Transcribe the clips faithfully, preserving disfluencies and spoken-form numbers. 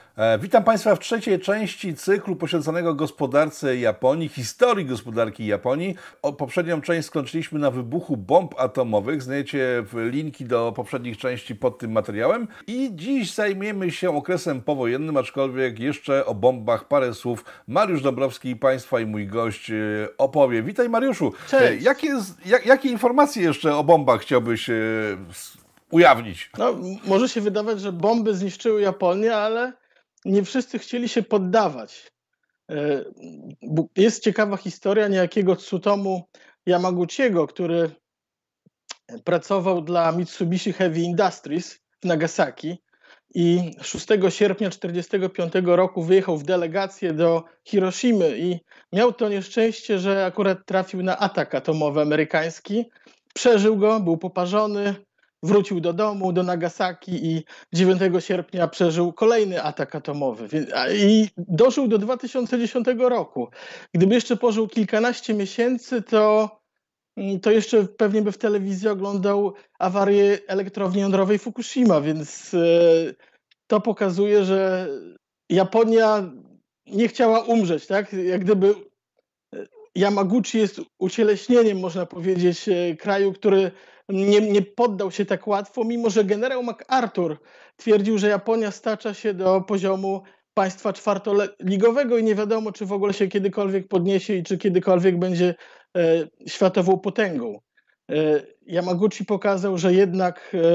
E, Witam Państwa w trzeciej części cyklu poświęconego gospodarce Japonii, historii gospodarki Japonii. O, poprzednią część skończyliśmy na wybuchu bomb atomowych. Znajdziecie linki do poprzednich części pod tym materiałem. I dziś zajmiemy się okresem powojennym, aczkolwiek jeszcze o bombach parę słów. Mariusz Dąbrowski, Państwa i mój gość e, opowie. Witaj, Mariuszu. E, Cześć. Jakie, jak, jakie informacje jeszcze o bombach chciałbyś e, s- ujawnić? No, m- może się wydawać, że bomby zniszczyły Japonię, ale nie wszyscy chcieli się poddawać. E, bu- Jest ciekawa historia niejakiego Tsutomu Yamaguchiego, który pracował dla Mitsubishi Heavy Industries w Nagasaki i szóstego sierpnia tysiąc dziewięćset czterdziestego piątego roku wyjechał w delegację do Hiroshimy i miał to nieszczęście, że akurat trafił na atak atomowy amerykański. Przeżył go, był poparzony, wrócił do domu, do Nagasaki i dziewiątego sierpnia przeżył kolejny atak atomowy. Wie- a- I dożył do dwa tysiące dziesiątego roku. Gdyby jeszcze pożył kilkanaście miesięcy, to Mm, to jeszcze pewnie by w telewizji oglądał awarię elektrowni jądrowej Fukushima, więc e, to pokazuje, że Japonia nie chciała umrzeć, tak? Jak gdyby e, Yamaguchi jest ucieleśnieniem, można powiedzieć, e, kraju, który nie, nie poddał się tak łatwo, mimo że generał MacArthur twierdził, że Japonia stacza się do poziomu państwa czwartoligowego i nie wiadomo, czy w ogóle się kiedykolwiek podniesie i czy kiedykolwiek będzie e, światową potęgą. E, Yamaguchi pokazał, że jednak e,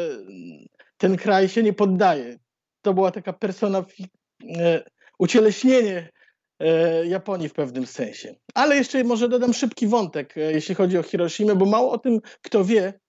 ten kraj się nie poddaje. To była taka persona, e, ucieleśnienie e, Japonii w pewnym sensie. Ale jeszcze może dodam szybki wątek, e, jeśli chodzi o Hiroshimę, bo mało o tym kto wie.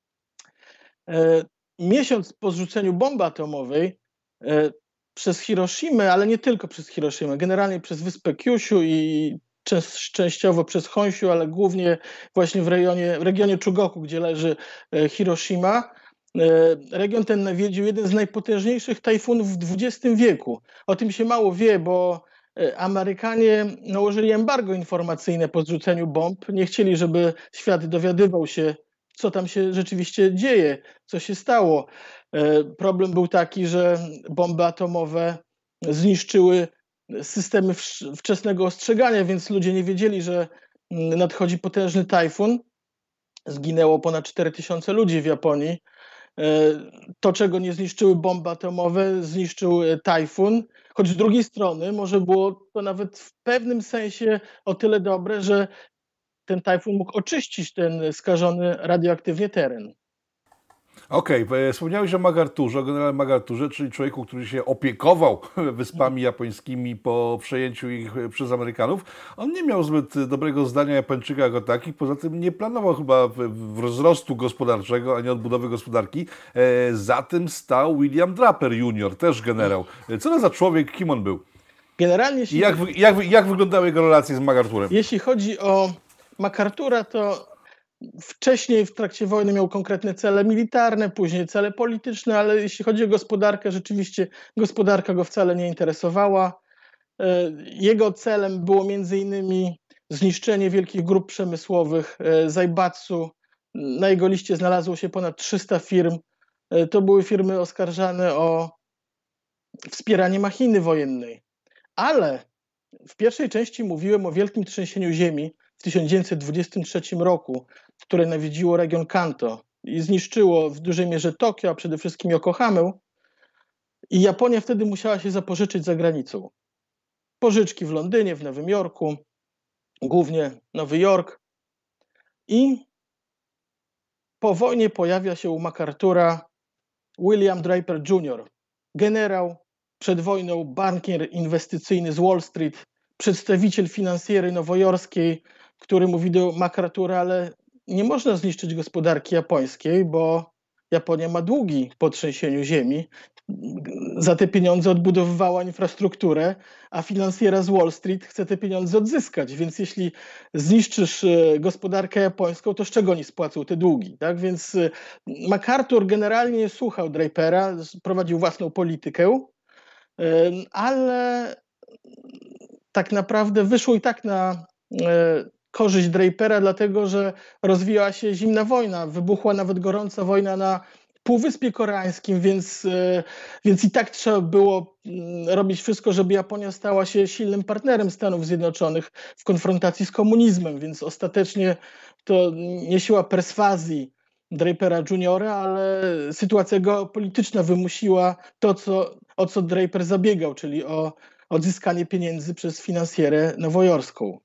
E, Miesiąc po zrzuceniu bomby atomowej e, przez Hiroshimę, ale nie tylko przez Hiroshimę, generalnie przez wyspę Kyushu i częs- częściowo przez Honshu, ale głównie właśnie w regionie, w regionie Chugoku, gdzie leży e, Hiroshima. E, Region ten nawiedził jeden z najpotężniejszych tajfunów w dwudziestym wieku. O tym się mało wie, bo e, Amerykanie nałożyli embargo informacyjne po zrzuceniu bomb. Nie chcieli, żeby świat dowiadywał się, co tam się rzeczywiście dzieje, co się stało. E, Problem był taki, że bomby atomowe zniszczyły systemy wsz- wczesnego ostrzegania, więc ludzie nie wiedzieli, że mm, nadchodzi potężny tajfun. Zginęło ponad cztery tysiące ludzi w Japonii. E, To, czego nie zniszczyły bomby atomowe, zniszczył e, tajfun. Choć z drugiej strony może było to nawet w pewnym sensie o tyle dobre, że ten tajfun mógł oczyścić ten skażony radioaktywnie teren. Okej, okay, wspomniałeś o MacArthurze, o generale MacArthurze, czyli człowieku, który się opiekował wyspami japońskimi po przejęciu ich przez Amerykanów. On nie miał zbyt dobrego zdania Japończyka jako takich, poza tym nie planował chyba w- w- wzrostu gospodarczego, ani odbudowy gospodarki. E, Za tym stał William Draper junior, też generał. E, Co to za człowiek, kim on był? Generalnie, I jeśli, jak, wy- jak, wy- jak wyglądały jego relacje z MacArthurem? jeśli chodzi o MacArthura, to wcześniej w trakcie wojny miał konkretne cele militarne, później cele polityczne, ale jeśli chodzi o gospodarkę, rzeczywiście gospodarka go wcale nie interesowała. E, Jego celem było między innymi zniszczenie wielkich grup przemysłowych, e, Zaibatsu. Na jego liście znalazło się ponad trzysta firm. E, To były firmy oskarżane o wspieranie machiny wojennej. Ale w pierwszej części mówiłem o wielkim trzęsieniu ziemi w tysiąc dziewięćset dwudziestym trzecim roku, które nawiedziło region Kanto i zniszczyło w dużej mierze Tokio, a przede wszystkim Yokohamę. I Japonia wtedy musiała się zapożyczyć za granicą. Pożyczki w Londynie, w Nowym Jorku, głównie Nowy Jork. I po wojnie pojawia się u MacArthura William Draper junior, generał, przed wojną bankier inwestycyjny z Wall Street, przedstawiciel finansjery nowojorskiej, który mówi do MacArthura, ale nie można zniszczyć gospodarki japońskiej, bo Japonia ma długi po trzęsieniu ziemi. Za te pieniądze odbudowywała infrastrukturę, a finansjera z Wall Street chce te pieniądze odzyskać. Więc jeśli zniszczysz e, gospodarkę japońską, to z czego oni spłacą te długi? Tak? Więc e, MacArthur generalnie nie słuchał Drapera, prowadził własną politykę, e, ale tak naprawdę wyszło i tak na e, korzyść Drapera, dlatego że rozwijała się zimna wojna, wybuchła nawet gorąca wojna na Półwyspie Koreańskim, więc, więc i tak trzeba było robić wszystko, żeby Japonia stała się silnym partnerem Stanów Zjednoczonych w konfrontacji z komunizmem, więc ostatecznie to nie siła perswazji Drapera juniora, ale sytuacja geopolityczna wymusiła to, co, o co Draper zabiegał, czyli o odzyskanie pieniędzy przez finansjerę nowojorską.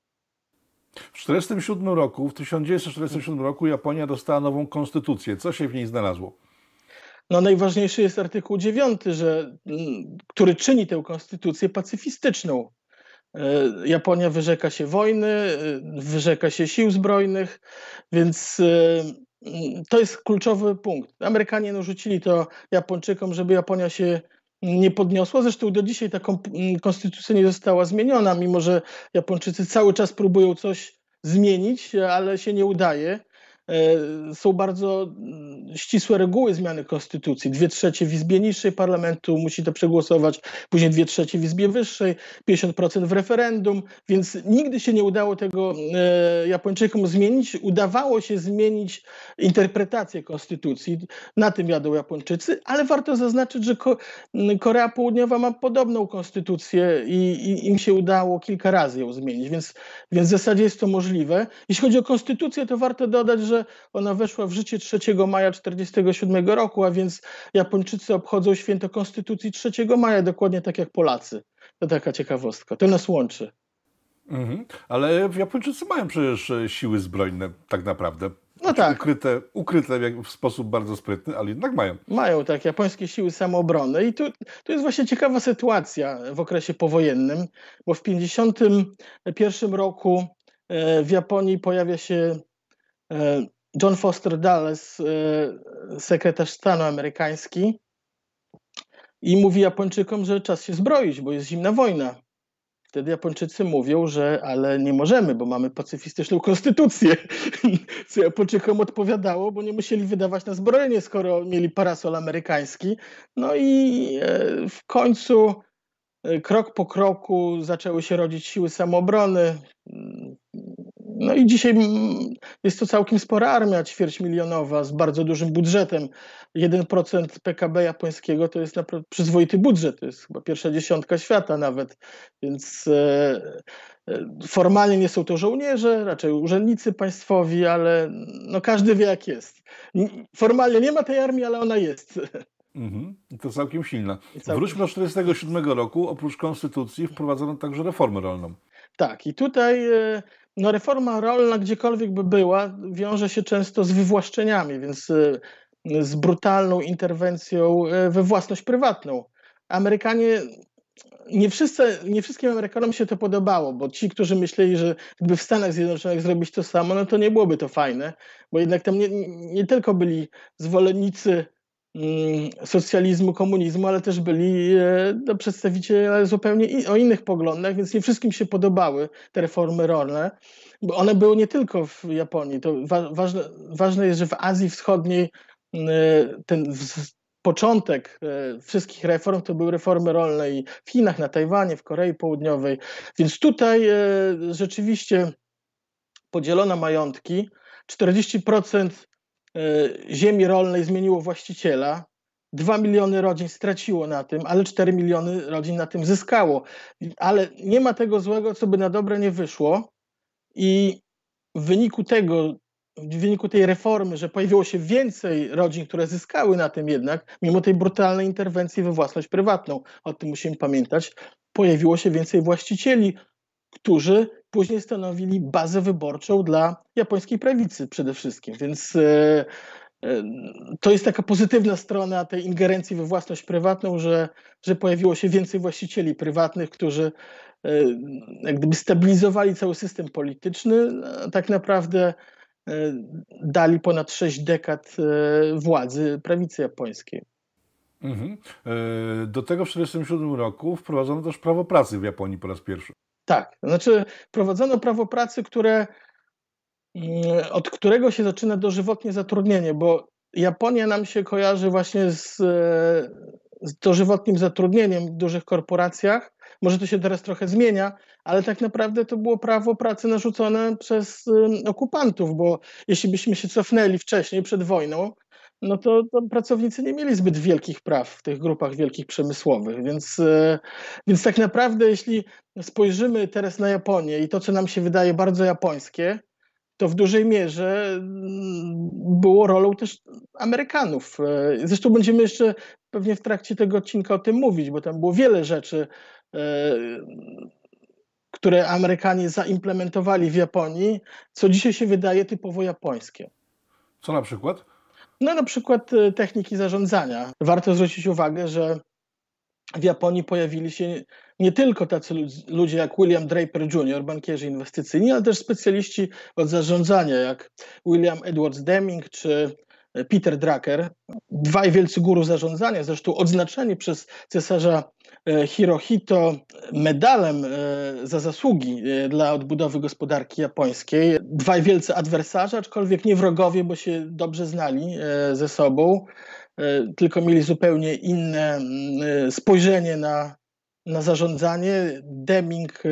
W tysiąc dziewięćset czterdziestym siódmym roku, w tysiąc dziewięćset czterdziestym siódmym roku Japonia dostała nową konstytucję. Co się w niej znalazło? No najważniejszy jest artykuł dziewiąty, że, który czyni tę konstytucję pacyfistyczną. Japonia wyrzeka się wojny, wyrzeka się sił zbrojnych, więc to jest kluczowy punkt. Amerykanie narzucili to Japończykom, żeby Japonia się nie podniosła. Zresztą do dzisiaj ta konstytucja nie została zmieniona, mimo że Japończycy cały czas próbują coś zmienić, ale się nie udaje. Są bardzo ścisłe reguły zmiany konstytucji. Dwie trzecie w Izbie Niższej Parlamentu musi to przegłosować, później dwie trzecie w Izbie Wyższej, pięćdziesiąt procent w referendum, więc nigdy się nie udało tego Japończykom zmienić. Udawało się zmienić interpretację konstytucji. Na tym jadą Japończycy, ale warto zaznaczyć, że Korea Południowa ma podobną konstytucję i, i im się udało kilka razy ją zmienić, więc, więc w zasadzie jest to możliwe. Jeśli chodzi o konstytucję, to warto dodać, że ona weszła w życie trzeciego maja tysiąc dziewięćset czterdziestego siódmego roku, a więc Japończycy obchodzą święto Konstytucji trzeciego maja, dokładnie tak jak Polacy. To taka ciekawostka. To nas łączy. Mhm. Ale Japończycy mają przecież siły zbrojne tak naprawdę. No tak. Ukryte, ukryte w sposób bardzo sprytny, ale jednak mają. Mają tak, japońskie siły samoobrony. I tu, tu jest właśnie ciekawa sytuacja w okresie powojennym, bo w tysiąc dziewięćset pięćdziesiątym pierwszym roku w Japonii pojawia się John Foster Dulles, sekretarz stanu amerykański, i mówi Japończykom, że czas się zbroić, bo jest zimna wojna. Wtedy Japończycy mówią, że ale nie możemy, bo mamy pacyfistyczną konstytucję. Co Japończykom odpowiadało, bo nie musieli wydawać na zbrojenie, skoro mieli parasol amerykański. No i w końcu krok po kroku zaczęły się rodzić siły samoobrony. No i dzisiaj jest to całkiem spora armia ćwierćmilionowa z bardzo dużym budżetem. jeden procent P K B japońskiego to jest naprawdę przyzwoity budżet, to jest chyba pierwsza dziesiątka świata nawet, więc e, formalnie nie są to żołnierze, raczej urzędnicy państwowi, ale no każdy wie jak jest. Formalnie nie ma tej armii, ale ona jest. Mhm. To całkiem silna. Całkiem. Wróćmy do tysiąc dziewięćset czterdziestego siódmego roku. Oprócz konstytucji wprowadzono także reformę rolną. Tak, i tutaj no, reforma rolna, gdziekolwiek by była, wiąże się często z wywłaszczeniami, więc z brutalną interwencją we własność prywatną. Amerykanie, nie, wszyscy, nie wszystkim Amerykanom się to podobało, bo ci, którzy myśleli, że gdyby w Stanach Zjednoczonych zrobić to samo, no to nie byłoby to fajne, bo jednak tam nie, nie tylko byli zwolennicy socjalizmu, komunizmu, ale też byli no, przedstawiciele zupełnie in, o innych poglądach, więc nie wszystkim się podobały te reformy rolne, bo one były nie tylko w Japonii. To wa ważne, ważne jest, że w Azji Wschodniej ten w, początek wszystkich reform to były reformy rolne i w Chinach, na Tajwanie, w Korei Południowej, więc tutaj rzeczywiście podzielono majątki, czterdzieści procent ziemi rolnej zmieniło właściciela, dwa miliony rodzin straciło na tym, ale cztery miliony rodzin na tym zyskało. Ale nie ma tego złego, co by na dobre nie wyszło, i w wyniku tego, w wyniku tej reformy, że pojawiło się więcej rodzin, które zyskały na tym jednak, mimo tej brutalnej interwencji we własność prywatną, o tym musimy pamiętać, pojawiło się więcej właścicieli, którzy później stanowili bazę wyborczą dla japońskiej prawicy przede wszystkim. Więc e, e, to jest taka pozytywna strona tej ingerencji we własność prywatną, że, że pojawiło się więcej właścicieli prywatnych, którzy e, jak gdyby stabilizowali cały system polityczny, a tak naprawdę e, dali ponad sześć dekad e, władzy prawicy japońskiej. Mhm. Do tego w tysiąc dziewięćset czterdziestym siódmym roku wprowadzono też prawo pracy w Japonii po raz pierwszy. Tak, znaczy wprowadzono prawo pracy, które, od którego się zaczyna dożywotnie zatrudnienie, bo Japonia nam się kojarzy właśnie z, z dożywotnim zatrudnieniem w dużych korporacjach. Może to się teraz trochę zmienia, ale tak naprawdę to było prawo pracy narzucone przez okupantów, bo jeśli byśmy się cofnęli wcześniej, przed wojną, no to, to pracownicy nie mieli zbyt wielkich praw w tych grupach wielkich przemysłowych, więc, e, więc tak naprawdę jeśli spojrzymy teraz na Japonię i to, co nam się wydaje bardzo japońskie, to w dużej mierze mm, było rolą też Amerykanów. E, Zresztą będziemy jeszcze pewnie w trakcie tego odcinka o tym mówić, bo tam było wiele rzeczy, e, które Amerykanie zaimplementowali w Japonii, co dzisiaj się wydaje typowo japońskie. Co na przykład? No na przykład e, techniki zarządzania. Warto zwrócić uwagę, że w Japonii pojawili się nie tylko tacy ludzie jak William Draper junior, bankierzy inwestycyjni, ale też specjaliści od zarządzania, jak William Edwards Deming czy Peter Drucker. Dwaj wielcy guru zarządzania, zresztą odznaczeni przez cesarza Hirohito medalem za zasługi dla odbudowy gospodarki japońskiej. Dwaj wielcy adwersarze, aczkolwiek nie wrogowie, bo się dobrze znali ze sobą, tylko mieli zupełnie inne spojrzenie na, na zarządzanie. Deming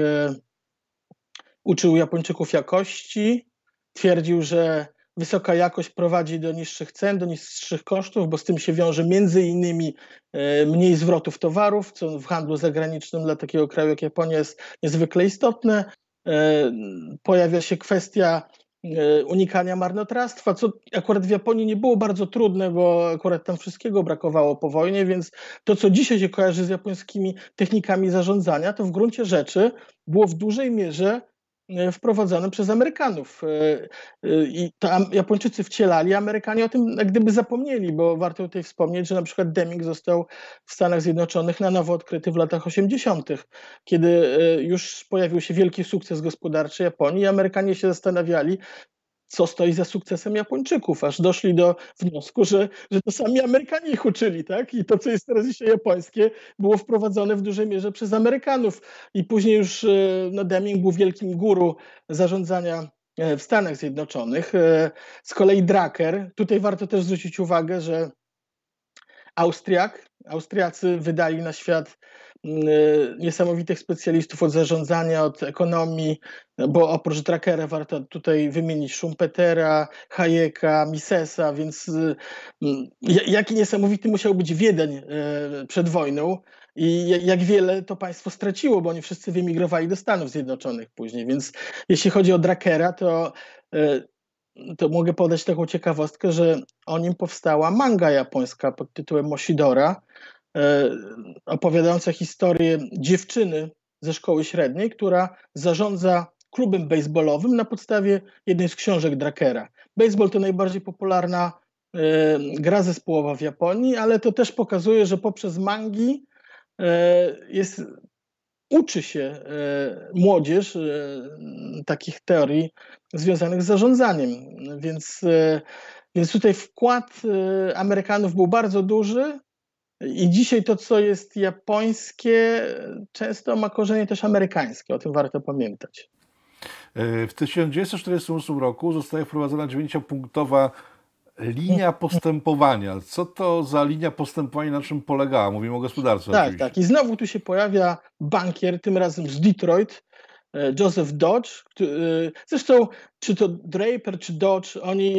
uczył Japończyków jakości, twierdził, że wysoka jakość prowadzi do niższych cen, do niższych kosztów, bo z tym się wiąże między innymi mniej zwrotów towarów, co w handlu zagranicznym dla takiego kraju jak Japonia jest niezwykle istotne. Pojawia się kwestia unikania marnotrawstwa, co akurat w Japonii nie było bardzo trudne, bo akurat tam wszystkiego brakowało po wojnie, więc to, co dzisiaj się kojarzy z japońskimi technikami zarządzania, to w gruncie rzeczy było w dużej mierze wprowadzone przez Amerykanów. I to Japończycy wcielali, Amerykanie o tym jak gdyby zapomnieli, bo warto tutaj wspomnieć, że na przykład Deming został w Stanach Zjednoczonych na nowo odkryty w latach osiemdziesiątych, kiedy już pojawił się wielki sukces gospodarczy Japonii i Amerykanie się zastanawiali, co stoi za sukcesem Japończyków, aż doszli do wniosku, że, że to sami Amerykanie ich uczyli, tak? I to, co jest teraz dzisiaj japońskie, było wprowadzone w dużej mierze przez Amerykanów. I później już no, Deming był wielkim guru zarządzania w Stanach Zjednoczonych. Z kolei Drucker, tutaj warto też zwrócić uwagę, że Austriak, Austriacy wydali na świat niesamowitych specjalistów od zarządzania, od ekonomii, bo oprócz Druckera warto tutaj wymienić Schumpetera, Hayeka, Misesa, więc jaki niesamowity musiał być Wiedeń przed wojną i jak wiele to państwo straciło, bo oni wszyscy wyemigrowali do Stanów Zjednoczonych później, więc jeśli chodzi o Druckera, to to mogę podać taką ciekawostkę, że o nim powstała manga japońska pod tytułem Moshidora, opowiadająca historię dziewczyny ze szkoły średniej, która zarządza klubem bejsbolowym na podstawie jednej z książek Druckera. Bejsbol to najbardziej popularna gra zespołowa w Japonii, ale to też pokazuje, że poprzez mangi jest, uczy się młodzież takich teorii związanych z zarządzaniem. Więc, więc tutaj wkład Amerykanów był bardzo duży i dzisiaj to, co jest japońskie, często ma korzenie też amerykańskie. O tym warto pamiętać. W tysiąc dziewięćset czterdziestym ósmym roku zostaje wprowadzona dziewięciopunktowa linia postępowania. Co to za linia postępowania, na czym polegała? Mówimy o gospodarce. Tak, oczywiście. tak. I znowu tu się pojawia bankier, tym razem z Detroit, Joseph Dodge. Zresztą czy to Draper, czy Dodge, oni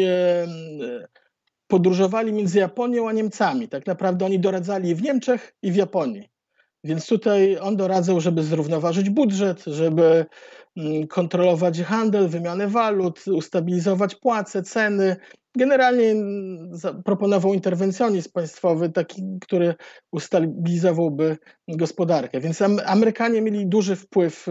podróżowali między Japonią a Niemcami. Tak naprawdę oni doradzali w Niemczech i w Japonii. Więc tutaj on doradzał, żeby zrównoważyć budżet, żeby kontrolować handel, wymianę walut, ustabilizować płace, ceny. Generalnie proponował interwencjonizm państwowy, taki, który ustabilizowałby gospodarkę. Więc Amerykanie mieli duży wpływ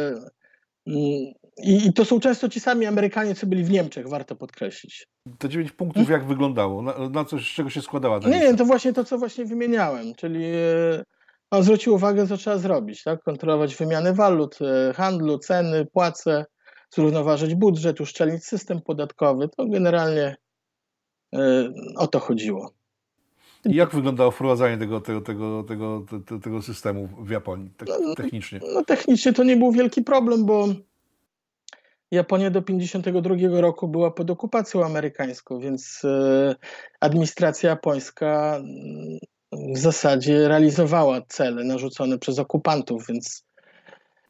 i to są często ci sami Amerykanie, co byli w Niemczech, warto podkreślić. Te dziewięć punktów jak wyglądało? Na, na coś, z czego się składała ta Nie, lista? nie, to właśnie to, co właśnie wymieniałem, czyli on zwrócił uwagę, co trzeba zrobić, tak? Kontrolować wymianę walut, handlu, ceny, płace, zrównoważyć budżet, uszczelnić system podatkowy. To generalnie o to chodziło. I jak wyglądało wprowadzanie tego, tego, tego, tego, tego, tego systemu w Japonii tak, technicznie? No, no technicznie to nie był wielki problem, bo Japonia do pięćdziesiątego drugiego roku była pod okupacją amerykańską, więc administracja japońska w zasadzie realizowała cele narzucone przez okupantów, więc...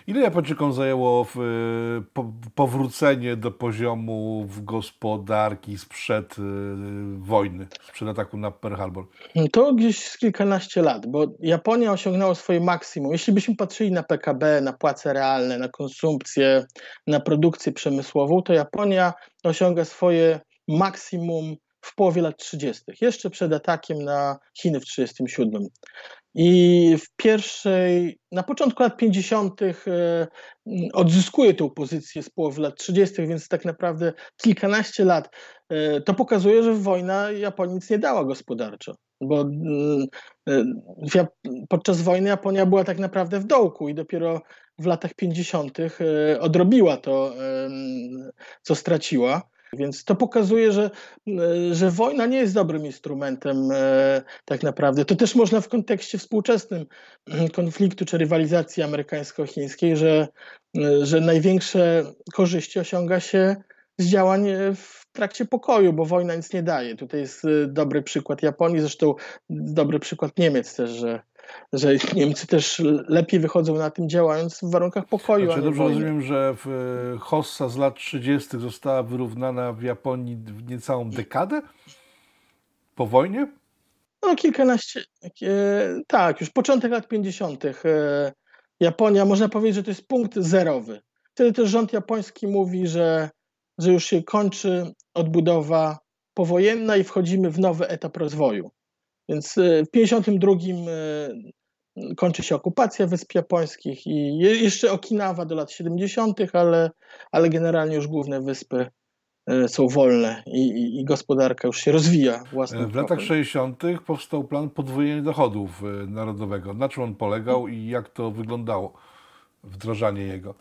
Ile Japończykom zajęło w, po, powrócenie do poziomu w gospodarki sprzed y, wojny, sprzed ataku na Pearl Harbor? To gdzieś z kilkanaście lat, bo Japonia osiągnęła swoje maksimum. Jeśli byśmy patrzyli na P K B, na płace realne, na konsumpcję, na produkcję przemysłową, to Japonia osiąga swoje maksimum w połowie lat trzydziestych, jeszcze przed atakiem na Chiny w trzydziestym siódmym. I w pierwszej, na początku lat pięćdziesiątych e, odzyskuje tę pozycję z połowy lat trzydziestych, więc tak naprawdę kilkanaście lat. E, to pokazuje, że wojna Japonii nic nie dała gospodarczo, bo e, w, podczas wojny Japonia była tak naprawdę w dołku i dopiero w latach pięćdziesiątych e, odrobiła to, e, co straciła. Więc to pokazuje, że, że wojna nie jest dobrym instrumentem e, tak naprawdę. To też można w kontekście współczesnym konfliktu czy rywalizacji amerykańsko-chińskiej, że, że największe korzyści osiąga się z działań w trakcie pokoju, bo wojna nic nie daje. Tutaj jest dobry przykład Japonii, zresztą dobry przykład Niemiec też, że że Niemcy też lepiej wychodzą na tym, działając w warunkach pokoju. Znaczy, a nie dobrze wojny. rozumiem, że w hossa z lat trzydziestych została wyrównana w Japonii w niecałą dekadę po wojnie? No kilkanaście, e, tak, już początek lat pięćdziesiątych. E, Japonia, można powiedzieć, że to jest punkt zerowy. Wtedy też rząd japoński mówi, że, że już się kończy odbudowa powojenna i wchodzimy w nowy etap rozwoju. Więc e, w pięćdziesiątym drugim e, kończy się okupacja Wysp Japońskich i je, jeszcze Okinawa do lat siedemdziesiątych, ale, ale generalnie już główne wyspy e, są wolne i, i, i gospodarka już się rozwija własnym W latach krokiem. sześćdziesiątych powstał plan podwojenia dochodów y, narodowego. Na czym on polegał i jak to wyglądało, wdrażanie jego?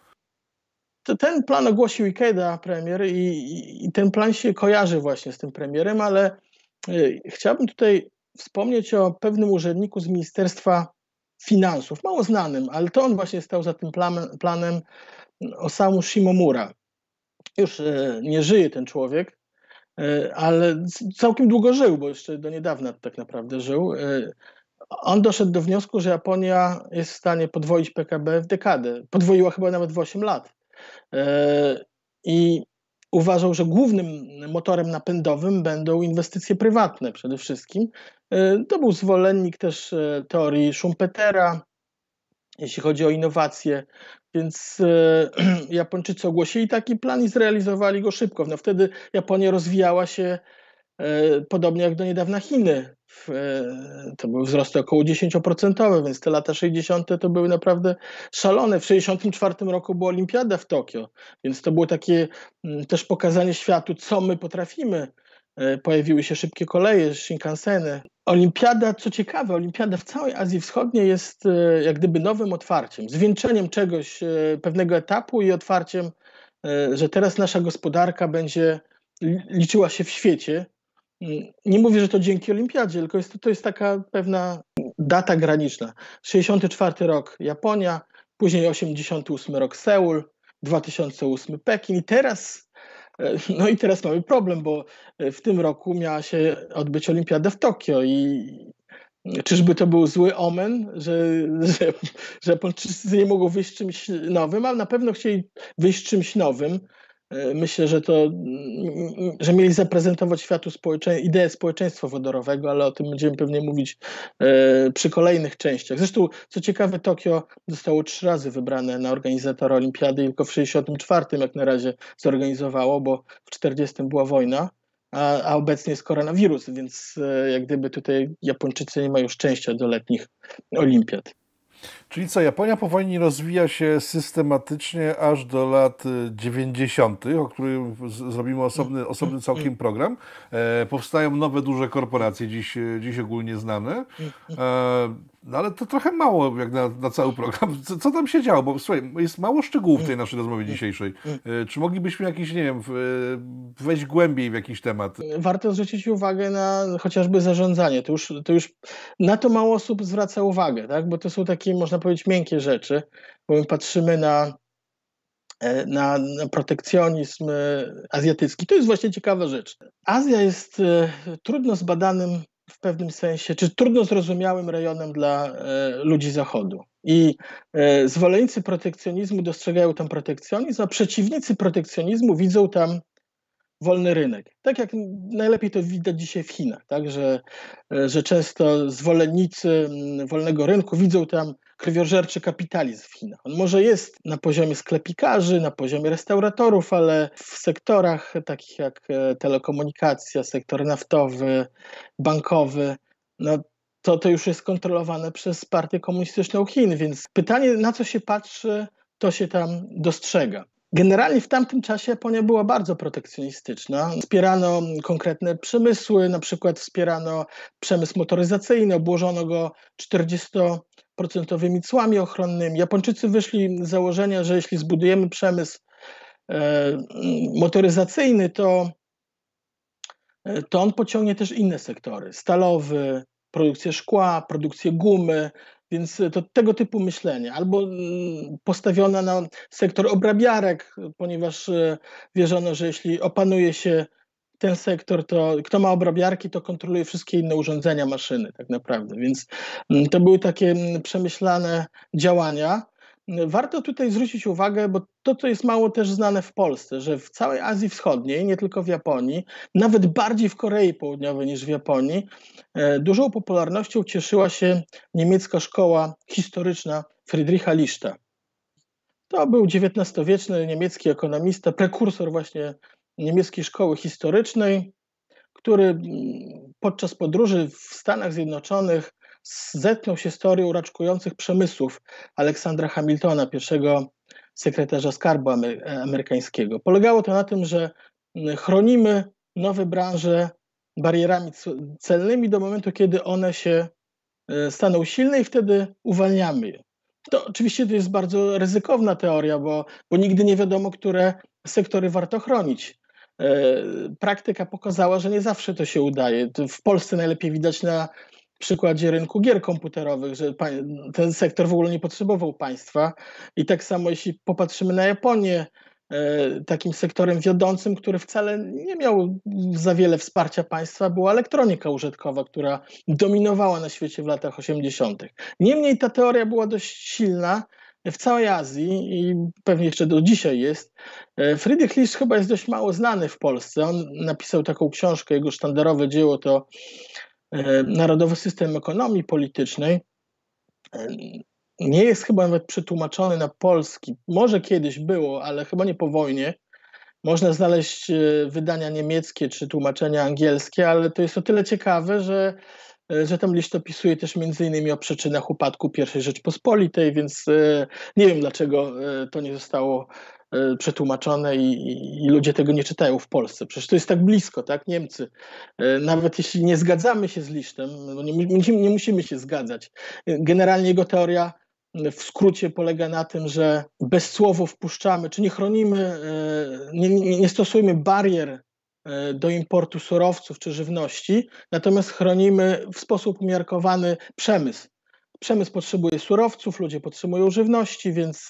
To ten plan ogłosił Ikeda, premier, i, i, i ten plan się kojarzy właśnie z tym premierem, ale y, chciałbym tutaj wspomnieć o pewnym urzędniku z Ministerstwa Finansów, mało znanym, ale to on właśnie stał za tym planem, planem Osamu Shimomura. Już y, nie żyje ten człowiek, y, ale całkiem długo żył, bo jeszcze do niedawna tak naprawdę żył. Y, On doszedł do wniosku, że Japonia jest w stanie podwoić P K B w dekadę. Podwoiła chyba nawet w osiem lat. I uważał, że głównym motorem napędowym będą inwestycje prywatne przede wszystkim. To był zwolennik też teorii Schumpetera, jeśli chodzi o innowacje, więc Japończycy ogłosili taki plan i zrealizowali go szybko. No wtedy Japonia rozwijała się podobnie jak do niedawna Chiny. To były wzrosty około dziesięć procent, więc te lata sześćdziesiąte to były naprawdę szalone. W sześćdziesiątym czwartym roku była olimpiada w Tokio, więc to było takie też pokazanie światu, co my potrafimy. Pojawiły się szybkie koleje, Shinkanseny. Olimpiada, co ciekawe, olimpiada w całej Azji Wschodniej jest jak gdyby nowym otwarciem, zwieńczeniem czegoś, pewnego etapu i otwarciem, że teraz nasza gospodarka będzie liczyła się w świecie. Nie mówię, że to dzięki olimpiadzie, tylko jest to, to jest taka pewna data graniczna. sześćdziesiąty czwarty rok Japonia, później osiemdziesiąty ósmy rok Seul, dwa tysiące ósmy Pekin i teraz, no i teraz mamy problem, bo w tym roku miała się odbyć olimpiada w Tokio i czyżby to był zły omen, że, że, że Japończycy nie mogą wyjść z czymś nowym, ale na pewno chcieli wyjść z czymś nowym. Myślę, że to, że mieli zaprezentować światu społecze... ideę społeczeństwa wodorowego, ale o tym będziemy pewnie mówić e, przy kolejnych częściach. Zresztą, co ciekawe, Tokio zostało trzy razy wybrane na organizatora olimpiady i tylko w sześćdziesiątym czwartym jak na razie zorganizowało, bo w czterdziestym była wojna, a, a obecnie jest koronawirus, więc e, jak gdyby tutaj Japończycy nie mają szczęścia do letnich olimpiad. Czyli co, Japonia po wojnie rozwija się systematycznie aż do lat dziewięćdziesiątych, o których zrobimy osobny, osobny całkiem program. E, powstają nowe, duże korporacje, dziś, dziś ogólnie znane. E, no ale to trochę mało jak na, na cały program. Co, co tam się działo? Bo słuchaj, jest mało szczegółów w tej naszej rozmowie dzisiejszej. E, czy moglibyśmy jakiś, nie wiem, w, wejść głębiej w jakiś temat? Warto zwrócić uwagę na chociażby zarządzanie. To już, to już na to mało osób zwraca uwagę, tak? Bo to są takie, można powiedzieć, miękkie rzeczy, bo my patrzymy na, na, na protekcjonizm azjatycki. To jest właśnie ciekawa rzecz. Azja jest trudno zbadanym w pewnym sensie, czy trudno zrozumiałym rejonem dla ludzi Zachodu. I e, zwolennicy protekcjonizmu dostrzegają tam protekcjonizm, a przeciwnicy protekcjonizmu widzą tam wolny rynek. Tak jak najlepiej to widać dzisiaj w Chinach, tak? że, że często zwolennicy wolnego rynku widzą tam krwiożerczy kapitalizm w Chinach. On może jest na poziomie sklepikarzy, na poziomie restauratorów, ale w sektorach takich jak telekomunikacja, sektor naftowy, bankowy, no to, to już jest kontrolowane przez partię komunistyczną Chin, więc pytanie, na co się patrzy, to się tam dostrzega. Generalnie w tamtym czasie Japonia była bardzo protekcjonistyczna. Wspierano konkretne przemysły, na przykład wspierano przemysł motoryzacyjny, obłożono go czterdziestoprocentowymi cłami ochronnymi. Japończycy wyszli z założenia, że jeśli zbudujemy przemysł e, motoryzacyjny, to, to on pociągnie też inne sektory. Stalowy, produkcję szkła, produkcję gumy, więc to tego typu myślenie. Albo postawiona na sektor obrabiarek, ponieważ wierzono, że jeśli opanuje się ten sektor, to kto ma obrabiarki, to kontroluje wszystkie inne urządzenia, maszyny tak naprawdę. Więc to były takie przemyślane działania. Warto tutaj zwrócić uwagę, bo to, co jest mało też znane w Polsce, że w całej Azji Wschodniej, nie tylko w Japonii, nawet bardziej w Korei Południowej niż w Japonii, dużą popularnością cieszyła się niemiecka szkoła historyczna Friedricha Lichta. To był dziewiętnastowieczny niemiecki ekonomista, prekursor właśnie niemieckiej szkoły historycznej, który podczas podróży w Stanach Zjednoczonych zetknął się z teorią raczkujących przemysłów Aleksandra Hamiltona, pierwszego sekretarza skarbu amerykańskiego. Polegało to na tym, że chronimy nowe branże barierami celnymi do momentu, kiedy one się staną silne i wtedy uwalniamy je. To oczywiście to jest bardzo ryzykowna teoria, bo, bo nigdy nie wiadomo, które sektory warto chronić. Praktyka pokazała, że nie zawsze to się udaje. W Polsce najlepiej widać na przykładzie rynku gier komputerowych, że ten sektor w ogóle nie potrzebował państwa. I tak samo jeśli popatrzymy na Japonię, takim sektorem wiodącym, który wcale nie miał za wiele wsparcia państwa, była elektronika użytkowa, która dominowała na świecie w latach osiemdziesiątych. Niemniej ta teoria była dość silna w całej Azji i pewnie jeszcze do dzisiaj jest. Friedrich List chyba jest dość mało znany w Polsce. On napisał taką książkę, jego sztandarowe dzieło to Narodowy System Ekonomii Politycznej. Nie jest chyba nawet przetłumaczony na polski. Może kiedyś było, ale chyba nie po wojnie. Można znaleźć wydania niemieckie czy tłumaczenia angielskie, ale to jest o tyle ciekawe, że, że tam Licht opisuje też między innymi o przyczynach upadku pierwszej Rzeczpospolitej, więc nie wiem, dlaczego to nie zostało przetłumaczone i, i ludzie tego nie czytają w Polsce. Przecież to jest tak blisko, tak? Niemcy. Nawet jeśli nie zgadzamy się z Lichtem, no nie, nie musimy się zgadzać. Generalnie jego teoria w skrócie polega na tym, że bezcłowo wpuszczamy, czy nie chronimy, nie, nie, nie stosujemy barier do importu surowców czy żywności, natomiast chronimy w sposób umiarkowany przemysł. Przemysł potrzebuje surowców, ludzie potrzebują żywności, więc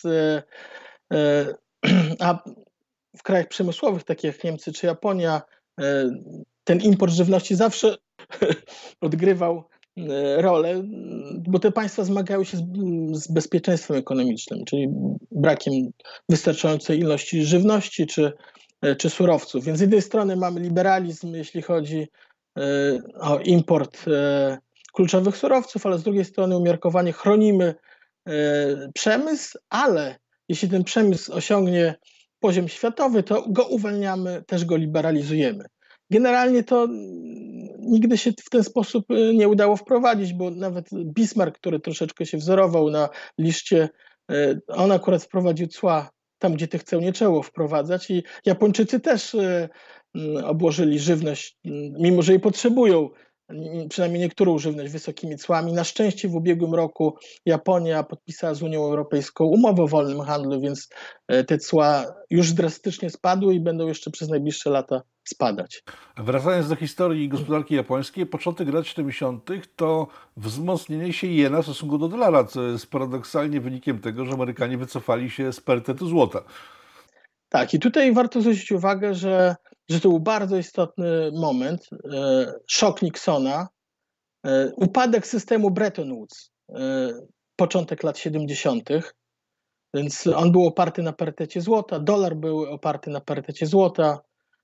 a w krajach przemysłowych, takich jak Niemcy czy Japonia, ten import żywności zawsze odgrywał rolę, bo te państwa zmagały się z, z bezpieczeństwem ekonomicznym, czyli brakiem wystarczającej ilości żywności czy, czy surowców. Więc z jednej strony mamy liberalizm, jeśli chodzi o import kluczowych surowców, ale z drugiej strony umiarkowanie chronimy przemysł, ale jeśli ten przemysł osiągnie poziom światowy, to go uwalniamy, też go liberalizujemy. Generalnie to nigdy się w ten sposób nie udało wprowadzić, bo nawet Bismarck, który troszeczkę się wzorował na Lichcie, on akurat wprowadził cła tam, gdzie tych ceł nie trzeba wprowadzać i Japończycy też obłożyli żywność, mimo że jej potrzebują, przynajmniej niektórą żywność wysokimi cłami. Na szczęście w ubiegłym roku Japonia podpisała z Unią Europejską umowę o wolnym handlu, więc te cła już drastycznie spadły i będą jeszcze przez najbliższe lata spadać. Wracając do historii gospodarki japońskiej, początek lat siedemdziesiątych to wzmocnienie się jena w stosunku do dolara, co jest paradoksalnie wynikiem tego, że Amerykanie wycofali się z parytetu złota. Tak, i tutaj warto zwrócić uwagę, że, że to był bardzo istotny moment, szok Nixona, upadek systemu Bretton Woods. początek lat siedemdziesiątych. Więc on był oparty na parytecie złota, dolar był oparty na parytecie złota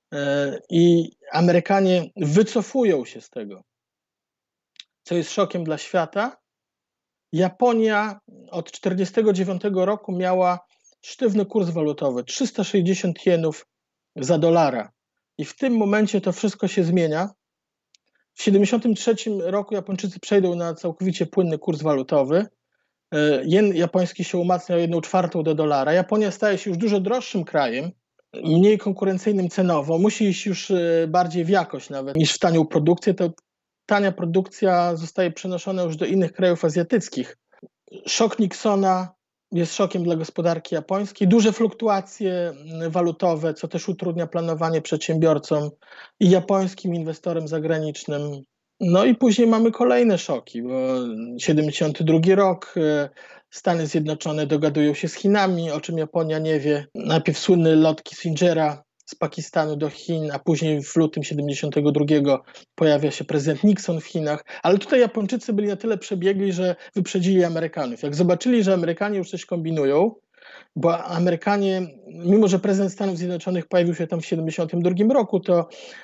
i Amerykanie wycofują się z tego, co jest szokiem dla świata. Japonia od tysiąc dziewięćset czterdziestego dziewiątego roku miała sztywny kurs walutowy, trzysta sześćdziesiąt jenów za dolara. I w tym momencie to wszystko się zmienia. W tysiąc dziewięćset siedemdziesiątym trzecim roku Japończycy przejdą na całkowicie płynny kurs walutowy. Jen japoński się umacnia o jedną czwartą do dolara. Japonia staje się już dużo droższym krajem, mniej konkurencyjnym cenowo, musi iść już bardziej w jakość nawet niż w tanią produkcję. To tania produkcja zostaje przenoszona już do innych krajów azjatyckich. Szok Nixona jest szokiem dla gospodarki japońskiej. Duże fluktuacje walutowe, co też utrudnia planowanie przedsiębiorcom i japońskim inwestorem zagranicznym. No i później mamy kolejne szoki, bo siedemdziesiąty drugi rok, Stany Zjednoczone dogadują się z Chinami, o czym Japonia nie wie. Najpierw słynny lot Kissingera z Pakistanu do Chin, a później w lutym siedemdziesiątego drugiego pojawia się prezydent Nixon w Chinach. Ale tutaj Japończycy byli na tyle przebiegli, że wyprzedzili Amerykanów. Jak zobaczyli, że Amerykanie już coś kombinują, bo Amerykanie, mimo że prezydent Stanów Zjednoczonych pojawił się tam w siedemdziesiątym drugim roku, to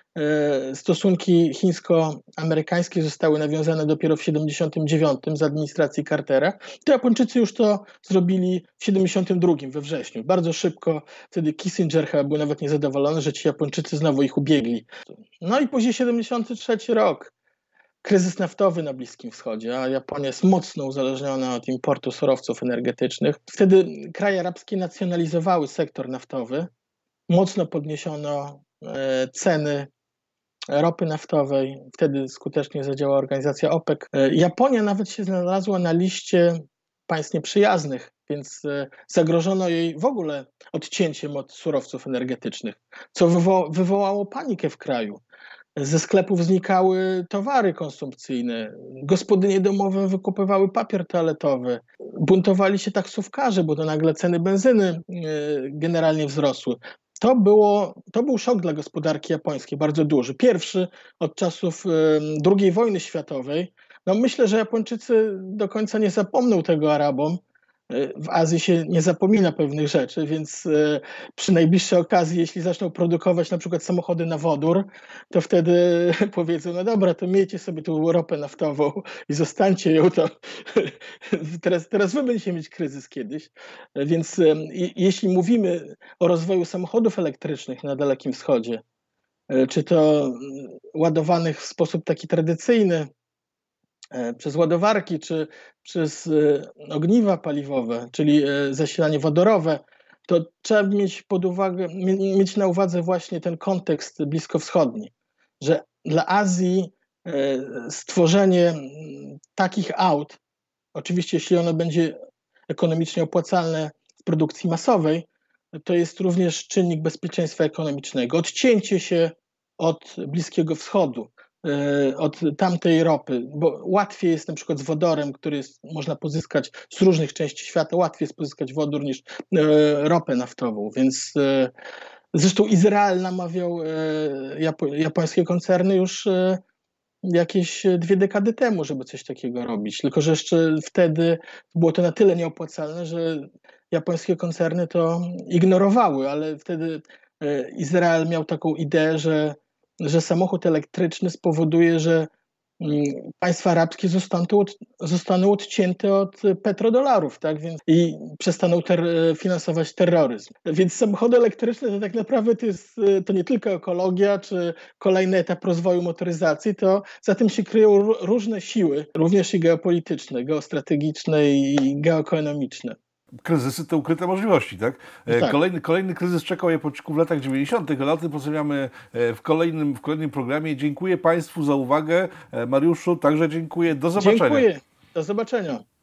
stosunki chińsko-amerykańskie zostały nawiązane dopiero w siedemdziesiątym dziewiątym z administracji Cartera. To Japończycy już to zrobili w siedemdziesiątym drugim we wrześniu. Bardzo szybko, wtedy Kissinger chyba był nawet niezadowolony, że ci Japończycy znowu ich ubiegli. No i później siedemdziesiąty trzeci rok. Kryzys naftowy na Bliskim Wschodzie, a Japonia jest mocno uzależniona od importu surowców energetycznych. Wtedy kraje arabskie nacjonalizowały sektor naftowy. Mocno podniesiono ceny ropy naftowej. Wtedy skutecznie zadziałała organizacja OPEC. Japonia nawet się znalazła na liście państw nieprzyjaznych, więc zagrożono jej w ogóle odcięciem od surowców energetycznych, co wywo- wywołało panikę w kraju. Ze sklepów znikały towary konsumpcyjne, gospodynie domowe wykupywały papier toaletowy, buntowali się taksówkarze, bo to nagle ceny benzyny generalnie wzrosły. To, było, to był szok dla gospodarki japońskiej, bardzo duży. Pierwszy od czasów drugiej wojny światowej. No myślę, że Japończycy do końca nie zapomną tego Arabom. W Azji się nie zapomina pewnych rzeczy, więc przy najbliższej okazji, jeśli zaczną produkować na przykład samochody na wodór, to wtedy powiedzą, no dobra, to miejcie sobie tu ropę naftową i zostańcie ją, to teraz, teraz wy będziecie mieć kryzys kiedyś. Więc jeśli mówimy o rozwoju samochodów elektrycznych na Dalekim Wschodzie, czy to ładowanych w sposób taki tradycyjny, przez ładowarki, czy przez ogniwa paliwowe, czyli zasilanie wodorowe, to trzeba mieć pod uwagę, mieć na uwadze właśnie ten kontekst bliskowschodni, że dla Azji stworzenie takich aut, oczywiście jeśli ono będzie ekonomicznie opłacalne w produkcji masowej, to jest również czynnik bezpieczeństwa ekonomicznego. Odcięcie się od Bliskiego Wschodu, od tamtej ropy, bo łatwiej jest na przykład z wodorem, który jest, można pozyskać z różnych części świata, łatwiej jest pozyskać wodór niż ropę naftową, więc zresztą Izrael namawiał japońskie koncerny już jakieś dwie dekady temu, żeby coś takiego robić, tylko że jeszcze wtedy było to na tyle nieopłacalne, że japońskie koncerny to ignorowały, ale wtedy Izrael miał taką ideę, że że samochód elektryczny spowoduje, że państwa arabskie zostaną, od, zostaną odcięte od petrodolarów, tak? Więc, i przestaną ter, finansować terroryzm. Więc samochody elektryczne to tak naprawdę to jest to nie tylko ekologia, czy kolejny etap rozwoju motoryzacji, to za tym się kryją różne siły, również i geopolityczne, geostrategiczne i geoekonomiczne. Kryzysy to ukryte możliwości, tak? tak. Kolejny, kolejny kryzys czekał Japończyków w latach dziewięćdziesiątych, ale o tym porozmawiamy w kolejnym, w kolejnym programie. Dziękuję Państwu za uwagę. Mariuszu, także dziękuję. Do zobaczenia. Dziękuję. Do zobaczenia.